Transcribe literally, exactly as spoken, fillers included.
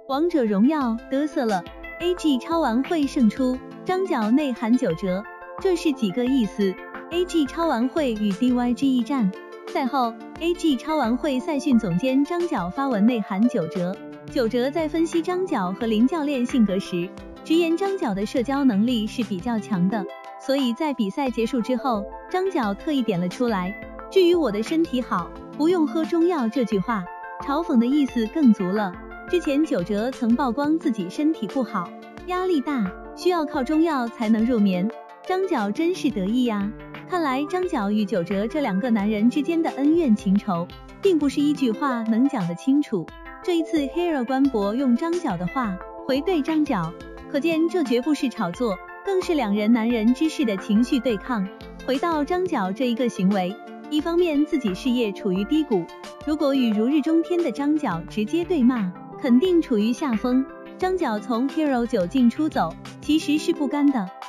王者荣耀嘚瑟了 ，A G 超玩会胜出，张角内含九折，这是几个意思 ？A G 超玩会与 D Y G 一战，赛后 A G 超玩会赛训总监张角发文内含九折，九折在分析张角和林教练性格时，直言张角的社交能力是比较强的，所以在比赛结束之后，张角特意点了出来。至于我的身体好，不用喝中药这句话，嘲讽的意思更足了。之前九折曾曝光自己身体不好，压力大，需要靠中药才能入眠，张角真是得意呀。看来张角与九折这两个男人之间的恩怨情仇，并不是一句话能讲得清楚。这一次 Hero 官博用张角的话回对张角，可见这绝不是炒作，更是两人男人之事的情绪对抗。回到张角这一个行为，一方面自己事业处于低谷，如果与如日中天的张角直接对骂，肯定处于下风。张角从 Hero 酒进出走，其实是不甘的。